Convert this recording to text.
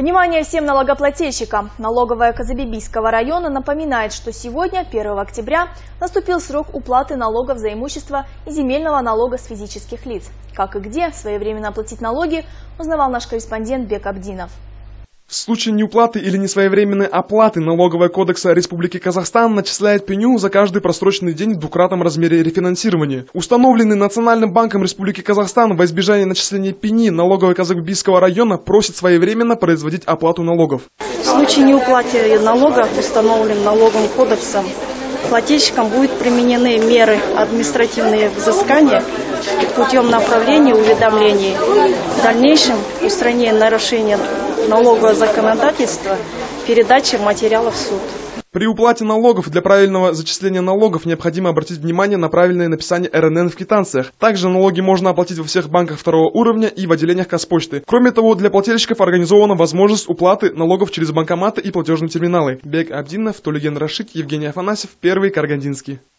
Внимание всем налогоплательщикам! Налоговая Казыбибийского района напоминает, что сегодня, 1 октября, наступил срок уплаты налогов за имущество и земельного налога с физических лиц. Как и где своевременно оплатить налоги, узнавал наш корреспондент Бек Абдинов. В случае неуплаты или несвоевременной оплаты Налогового кодекса Республики Казахстан начисляет пеню за каждый просроченный день в двукратном размере рефинансирования. Установленный Национальным банком Республики Казахстан во избежание начисления пени Налоговой Казыбибийского района просит своевременно производить оплату налогов. В случае неуплаты налогов, установленным Налоговым кодексом, плательщикам будут применены меры административные взыскания путем направления уведомлений. В дальнейшем устранение нарушения налогового законодательства, передача материалов в суд. При уплате налогов для правильного зачисления налогов необходимо обратить внимание на правильное написание РНН в квитанциях. Также налоги можно оплатить во всех банках второго уровня и в отделениях Казпочты. Кроме того, для плательщиков организована возможность уплаты налогов через банкоматы и платежные терминалы. Бек Абдинов, Тулиген Рашид, Евгений Афанасьев, Первый Карагандинский.